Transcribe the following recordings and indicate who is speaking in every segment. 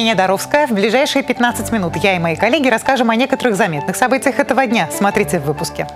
Speaker 1: Евгения Доровская. В ближайшие 15 минут я и мои коллеги расскажем о некоторых заметных событиях этого дня. Смотрите в выпуске.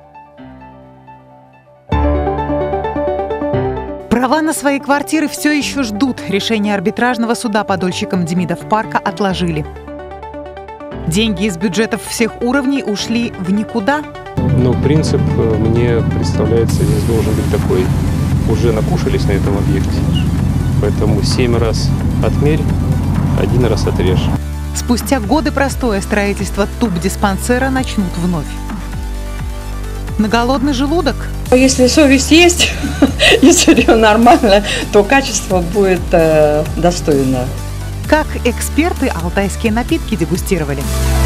Speaker 1: Права на свои квартиры все еще ждут. Решение арбитражного суда по дольщикам Демидов парка отложили. Деньги из бюджетов всех уровней ушли в никуда.
Speaker 2: Ну, принцип, мне представляется, здесь должен быть такой: уже накушались на этом объекте, поэтому 7 раз отмерь, 1 раз отрежь.
Speaker 1: Спустя годы простоя строительство тубдиспансера начнут вновь. На голодный желудок?
Speaker 3: Если совесть есть, и сырье нормально, то качество будет достойно.
Speaker 1: Как эксперты алтайские напитки дегустировали.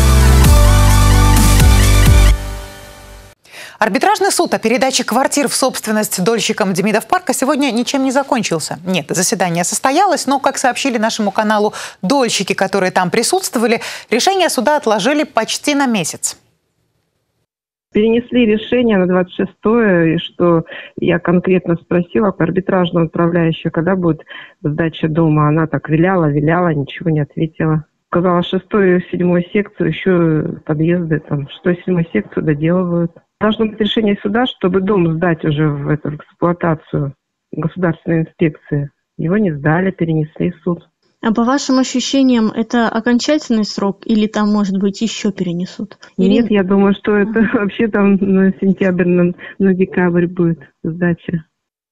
Speaker 1: Арбитражный суд о передаче квартир в собственность дольщикам Демидов парка сегодня ничем не закончился. Нет, заседание состоялось, но, как сообщили нашему каналу дольщики, которые там присутствовали, решение суда отложили почти на месяц.
Speaker 4: Перенесли решение на 26-е, и что я конкретно спросила арбитражного управляющего, когда будет сдача дома. Она так виляла, ничего не ответила. Сказала, 6-ю и 7-ю секцию, еще подъезды, там, 6-ю и 7-ю секцию доделывают. Должно быть решение суда, чтобы дом сдать уже в эксплуатацию государственной инспекции. Его не сдали, перенесли в суд.
Speaker 5: А по вашим ощущениям, это окончательный срок или там, может быть, еще перенесут?
Speaker 4: Нет, я думаю, что это вообще там на сентябрь, на декабрь будет сдача.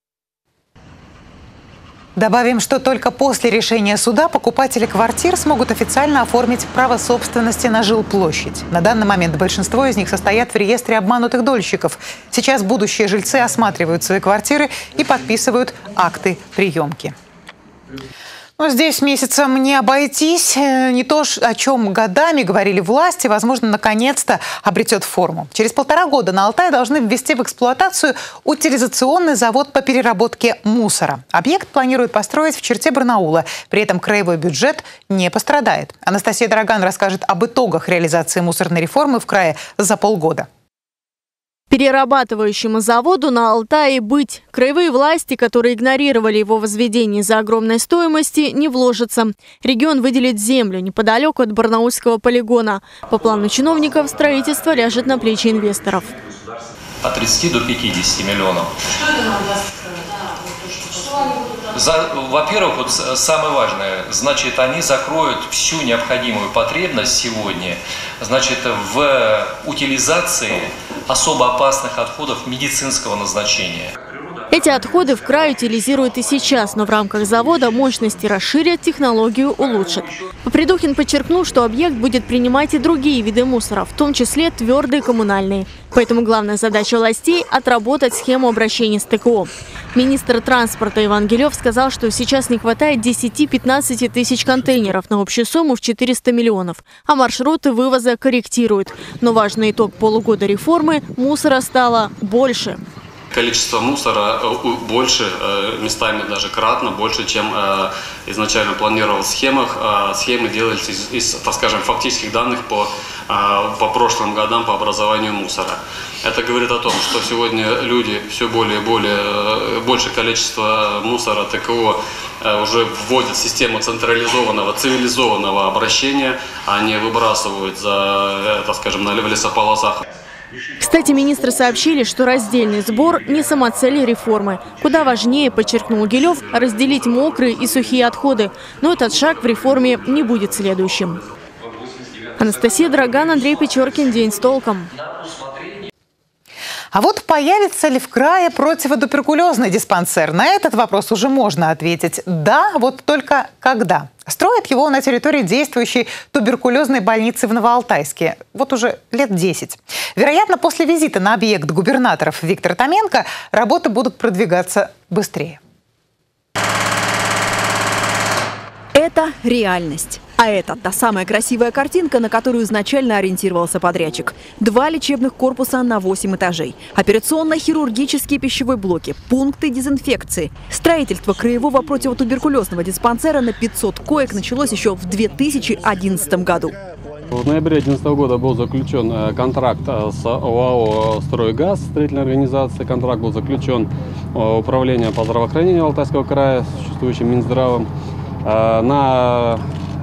Speaker 1: Добавим, что только после решения суда покупатели квартир смогут официально оформить право собственности на жилплощадь. На данный момент большинство из них состоят в реестре обманутых дольщиков. Сейчас будущие жильцы осматривают свои квартиры и подписывают акты приемки. Но здесь месяцем не обойтись. Не то, о чем годами говорили власти, возможно, наконец-то обретет форму. Через 1,5 года на Алтае должны ввести в эксплуатацию утилизационный завод по переработке мусора. Объект планируют построить в черте Барнаула. При этом краевой бюджет не пострадает. Анастасия Драган расскажет об итогах реализации мусорной реформы в крае за полгода.
Speaker 5: Перерабатывающему заводу на Алтае быть. Краевые власти, которые игнорировали его возведение из-за огромной стоимости, не вложатся. Регион выделит землю неподалеку от барнаульского полигона. По плану чиновников строительство ляжет на плечи инвесторов.
Speaker 6: От 30 до 50 миллионов.
Speaker 7: Что это нам даст?
Speaker 6: Во-первых, вот самое важное, значит, они закроют всю необходимую потребность сегодня, значит, в утилизации особо опасных отходов медицинского назначения.
Speaker 5: Эти отходы в крае утилизируют и сейчас, но в рамках завода мощности расширят, технологию улучшат. Попридухин подчеркнул, что объект будет принимать и другие виды мусора, в том числе твердые коммунальные. Поэтому главная задача властей – отработать схему обращения с ТКО. Министр транспорта Иван Гилев сказал, что сейчас не хватает 10-15 тысяч контейнеров на общую сумму в 400 миллионов, а маршруты вывоза корректируют. Но важный итог полугода реформы – мусора стало больше.
Speaker 8: Количество мусора больше, местами даже кратно больше, чем изначально планировал в схемах. Схемы делались из, так скажем, фактических данных по прошлым годам по образованию мусора. Это говорит о том, что сегодня люди все более и более, большее количество мусора ТКО уже вводят в систему централизованного, цивилизованного обращения, а не выбрасывают так скажем, в лесополосах.
Speaker 5: Кстати, министры сообщили, что раздельный сбор не самоцель реформы. Куда важнее, подчеркнул Гилев, разделить мокрые и сухие отходы. Но этот шаг в реформе не будет следующим. Анастасия Драган, Андрей Печоркин. День с толком.
Speaker 1: А вот появится ли в крае противотуберкулезный диспансер? На этот вопрос уже можно ответить «да», вот только когда. Строят его на территории действующей туберкулезной больницы в Новоалтайске. Вот уже лет 10. Вероятно, после визита на объект губернаторов Виктора Томенко работы будут продвигаться быстрее.
Speaker 9: Это реальность. А это та самая красивая картинка, на которую изначально ориентировался подрядчик. 2 лечебных корпуса на 8 этажей. Операционно-хирургические пищевые блоки, пункты дезинфекции. Строительство краевого противотуберкулезного диспансера на 500 коек началось еще в 2011 году.
Speaker 2: В ноябре 2011 года был заключен контракт с ОАО «Стройгаз», строительной организацией. Контракт был заключен Управлением по здравоохранению Алтайского края, существующим Минздравом, на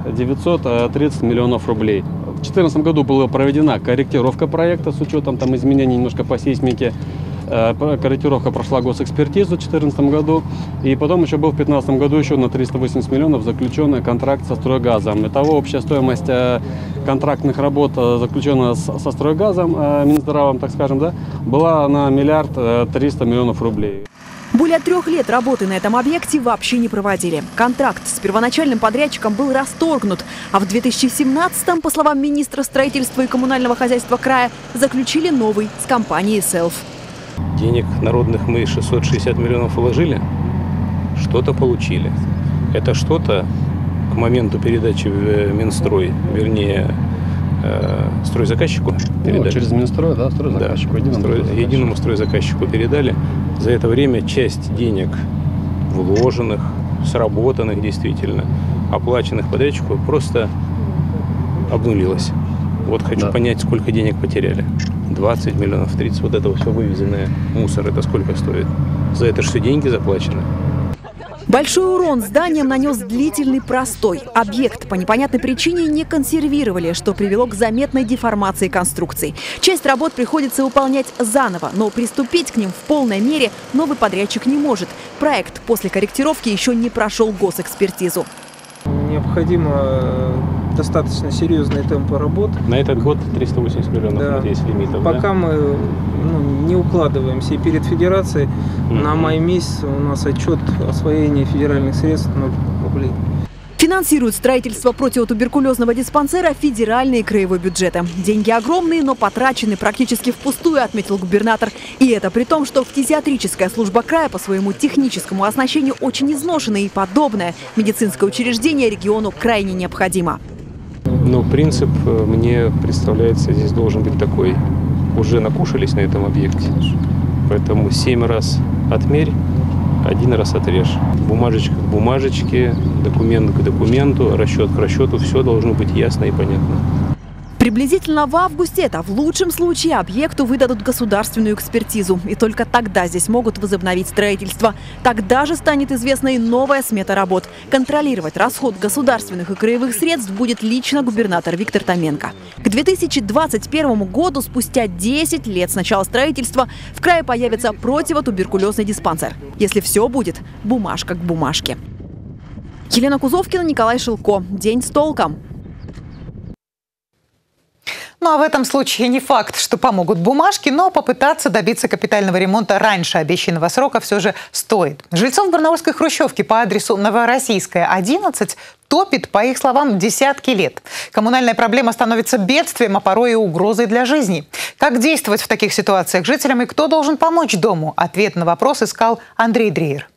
Speaker 7: 930 миллионов рублей. В 2014 году была проведена корректировка проекта с учетом там изменений немножко по сейсмике. Корректировка прошла госэкспертизу в 2014 году. И потом еще был в 2015 году еще на 380 миллионов заключенный контракт со «Стройгазом». Итого общая стоимость контрактных работ, заключенная со «Стройгазом», Минздравом, так скажем, да, была на 1 300 миллионов рублей.
Speaker 9: Более 3 лет работы на этом объекте вообще не проводили. Контракт с первоначальным подрядчиком был расторгнут, а в 2017-м, по словам министра строительства и коммунального хозяйства края, заключили новый с компанией «Селф».
Speaker 2: Денег народных мы 660 миллионов вложили, что-то получили. Это что-то к моменту передачи в Минстрой, вернее, стройзаказчику передали.
Speaker 7: Ну, через Минстрой, да, стройзаказчику,
Speaker 2: да, единому стройзаказчику передали. За это время часть денег, вложенных, сработанных действительно, оплаченных подрядчику, просто обнулилась. Вот хочу понять, сколько денег потеряли. 20 миллионов, 30, вот это все вывезенное мусор, это сколько стоит? За это же все деньги заплачены.
Speaker 9: Большой урон зданиям нанес длительный простой. Объект по непонятной причине не консервировали, что привело к заметной деформации конструкций. Часть работ приходится выполнять заново, но приступить к ним в полной мере новый подрядчик не может. Проект после корректировки еще не прошел госэкспертизу.
Speaker 10: Необходимо достаточно серьезные темпы работ.
Speaker 2: На этот год 380 миллионов есть лимитов.
Speaker 10: Пока мы не укладываемся. И перед федерацией на май месяц у нас отчет освоения федеральных средств 0 рублей.
Speaker 9: Финансируют строительство противотуберкулезного диспансера федеральные и краевые бюджеты. Деньги огромные, но потрачены практически впустую, отметил губернатор. И это при том, что фтизиатрическая служба края по своему техническому оснащению очень изношена, и подобное медицинское учреждение региону крайне необходимо.
Speaker 2: Ну, принцип, мне представляется, здесь должен быть такой. Уже накушались на этом объекте, поэтому 7 раз отмерь, 1 раз отрежь. Бумажечка к бумажечке, документ к документу, расчет к расчету, все должно быть ясно и понятно.
Speaker 9: Приблизительно в августе это в лучшем случае объекту выдадут государственную экспертизу. И только тогда здесь могут возобновить строительство. Тогда же станет известна и новая смета работ. Контролировать расход государственных и краевых средств будет лично губернатор Виктор Томенко. К 2021 году, спустя 10 лет с начала строительства, в крае появится противотуберкулезный диспансер. Если все будет бумажка к бумажке. Елена Кузовкина, Николай Шилко. День с толком.
Speaker 1: Ну а в этом случае не факт, что помогут бумажки, но попытаться добиться капитального ремонта раньше обещанного срока все же стоит. Жильцов барнаульской хрущевки по адресу Новороссийская, 11 топит, по их словам, десятки лет. Коммунальная проблема становится бедствием, а порой и угрозой для жизни. Как действовать в таких ситуациях жителям и кто должен помочь дому? Ответ на вопрос искал Андрей Дриер.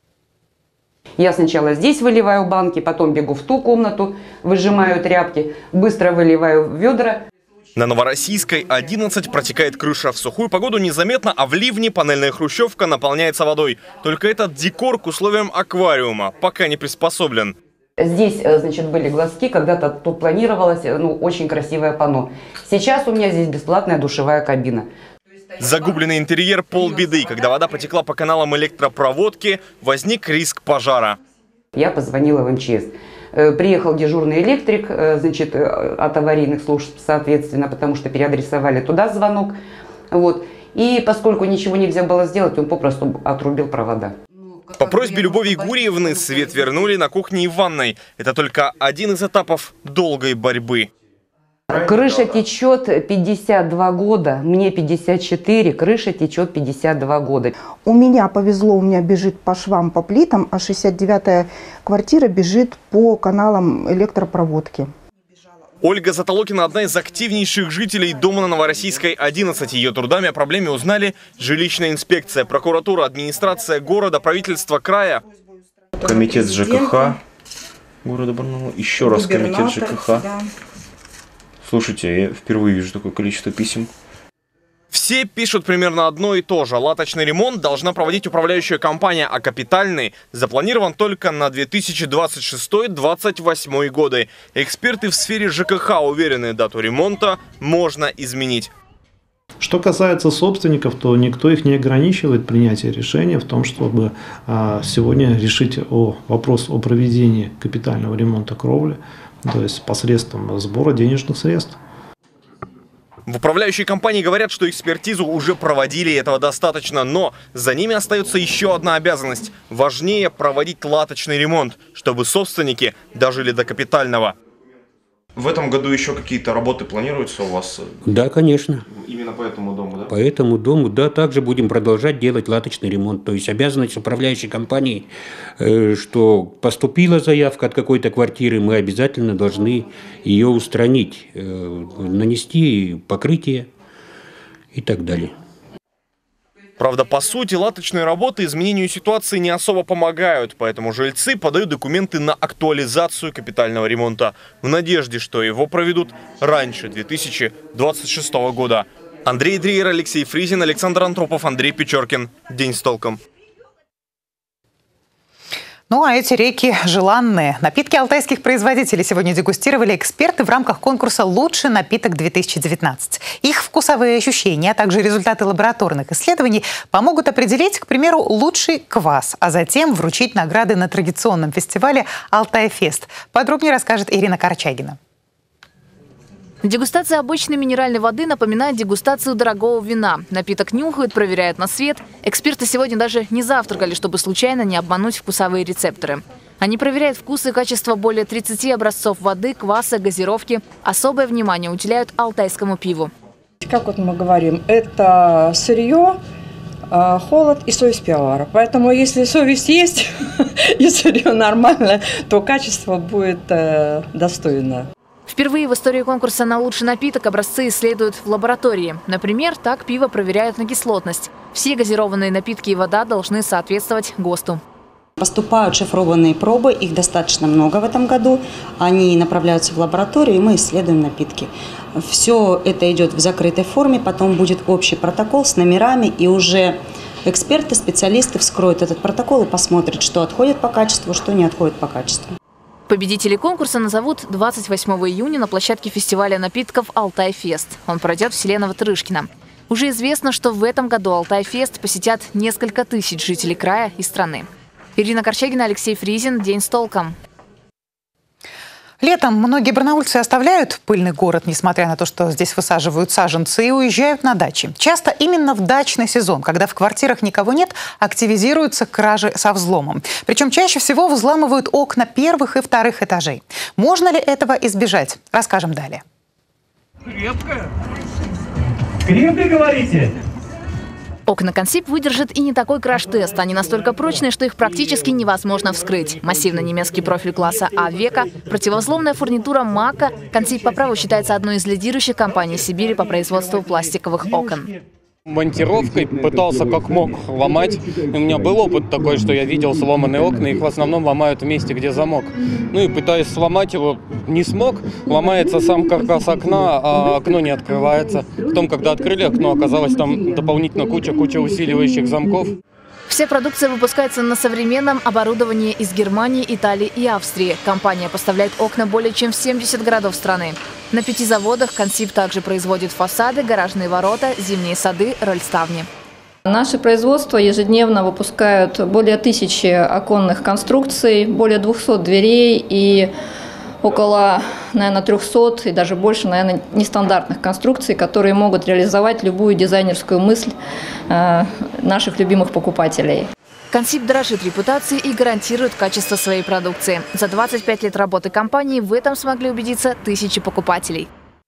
Speaker 11: Я сначала здесь выливаю банки, потом бегу в ту комнату, выжимаю тряпки, быстро выливаю в ведра.
Speaker 12: На Новороссийской 11 протекает крыша. В сухую погоду незаметно, а в ливне панельная хрущевка наполняется водой. Только этот декор к условиям аквариума пока не приспособлен.
Speaker 11: Здесь, значит, были глазки, когда-то тут планировалось, очень красивое панно. Сейчас у меня здесь бесплатная душевая кабина.
Speaker 12: Загубленный интерьер – полбеды. Когда вода потекла по каналам электропроводки, возник риск пожара.
Speaker 11: Я позвонила в МЧС. Приехал дежурный электрик, значит, от аварийных служб, соответственно, потому что переадресовали туда звонок. Вот. И поскольку ничего нельзя было сделать, он попросту отрубил провода.
Speaker 12: По просьбе Любови Гурьевны свет вернули на кухне и ванной. Это только один из этапов долгой борьбы.
Speaker 11: Крыша течет 52 года, мне 54, крыша течет 52 года.
Speaker 13: У меня повезло, у меня бежит по швам, по плитам, а 69-я квартира бежит по каналам электропроводки.
Speaker 12: Ольга Затолокина – одна из активнейших жителей дома на Новороссийской, 11. Ее трудами о проблеме узнали жилищная инспекция, прокуратура, администрация города, правительство края.
Speaker 14: Комитет ЖКХ города Барнаула, еще раз комитет ЖКХ. Слушайте, я впервые вижу такое количество писем.
Speaker 12: Все пишут примерно одно и то же. Латочный ремонт должна проводить управляющая компания, а капитальный запланирован только на 2026-2028 годы. Эксперты в сфере ЖКХ уверены, дату ремонта можно изменить.
Speaker 15: Что касается собственников, то никто их не ограничивает принятие решения в том, чтобы сегодня решить вопрос о проведении капитального ремонта кровли. то есть посредством сбора денежных средств.
Speaker 12: В управляющей компании говорят, что экспертизу уже проводили, и этого достаточно, но за ними остается еще одна обязанность. Важнее проводить латочный ремонт, чтобы собственники дожили до капитального.
Speaker 14: В этом году еще какие-то работы планируются у вас?
Speaker 16: Да, конечно.
Speaker 14: Именно по этому дому, да?
Speaker 16: По этому дому, да, также будем продолжать делать латочный ремонт. То есть обязанность управляющей компании, что поступила заявка от какой-то квартиры, мы обязательно должны ее устранить, нанести покрытие и так далее.
Speaker 12: Правда, по сути, латочные работы изменению ситуации не особо помогают, поэтому жильцы подают документы на актуализацию капитального ремонта в надежде, что его проведут раньше 2026 года. Андрей Дриер, Алексей Фризин, Александр Антропов, Андрей Печоркин. День с толком.
Speaker 1: Ну а эти реки желанные. Напитки алтайских производителей сегодня дегустировали эксперты в рамках конкурса «Лучший напиток-2019». Их вкусовые ощущения, а также результаты лабораторных исследований помогут определить, к примеру, лучший квас, а затем вручить награды на традиционном фестивале «Алтай-фест». Подробнее расскажет Ирина Корчагина.
Speaker 17: Дегустация обычной минеральной воды напоминает дегустацию дорогого вина. Напиток нюхают, проверяют на свет. Эксперты сегодня даже не завтракали, чтобы случайно не обмануть вкусовые рецепторы. Они проверяют вкус и качество более 30 образцов воды, кваса, газировки. Особое внимание уделяют алтайскому пиву.
Speaker 3: Как вот мы говорим, это сырье, холод и совесть пивовара. Поэтому если совесть есть и сырье нормальное, то качество будет достойное.
Speaker 17: Впервые в истории конкурса на лучший напиток образцы исследуют в лаборатории. Например, так пиво проверяют на кислотность. Все газированные напитки и вода должны соответствовать ГОСТу.
Speaker 18: Поступают шифрованные пробы, их достаточно много в этом году. Они направляются в лабораторию, и мы исследуем напитки. Все это идет в закрытой форме, потом будет общий протокол с номерами, и уже эксперты, специалисты вскроют этот протокол и посмотрят, что отходит по качеству, что не отходит по качеству.
Speaker 17: Победителей конкурса назовут 28 июня на площадке фестиваля напитков «Алтай-фест». Он пройдет в селе Новотырышкино. Уже известно, что в этом году «Алтай-фест» посетят несколько тысяч жителей края и страны. Ирина Корчагина, Алексей Фризин. День с толком.
Speaker 1: Летом многие барнаульцы оставляют пыльный город, несмотря на то, что здесь высаживают саженцы, и уезжают на дачи. Часто именно в дачный сезон, когда в квартирах никого нет, активизируются кражи со взломом. Причем чаще всего взламывают окна первых и вторых этажей. Можно ли этого избежать? Расскажем далее.
Speaker 19: Крепкая? Крепкая, говорите?
Speaker 17: Окна Консип выдержат и не такой краш-тест. Они настолько прочные, что их практически невозможно вскрыть. Массивный немецкий профиль класса А «Века», противовзломная фурнитура «Мака». Консип по праву считается одной из лидирующих компаний Сибири по производству пластиковых окон.
Speaker 7: Монтировкой пытался как мог ломать. У меня был опыт такой, что я видел сломанные окна, их в основном ломают в месте, где замок. Ну и пытаясь сломать его, не смог. Ломается сам каркас окна, а окно не открывается. Потом, когда открыли окно, оказалось там дополнительно куча усиливающих замков.
Speaker 17: Вся продукция выпускается на современном оборудовании из Германии, Италии и Австрии. Компания поставляет окна более чем в 70 городов страны. На 5 заводах Консип также производит фасады, гаражные ворота, зимние сады, рольставни.
Speaker 20: Наше производство ежедневно выпускают более 1000 оконных конструкций, более 200 дверей и около, наверное, 300 и даже больше, наверное, нестандартных конструкций, которые могут реализовать любую дизайнерскую мысль наших любимых покупателей.
Speaker 17: Консип дорожит репутацией и гарантирует качество своей продукции. За 25 лет работы компании в этом смогли убедиться тысячи покупателей.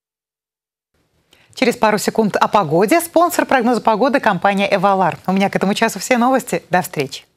Speaker 1: Через пару секунд о погоде. Спонсор прогноза погоды – компания «Эвалар». У меня к этому часу все новости. До встречи.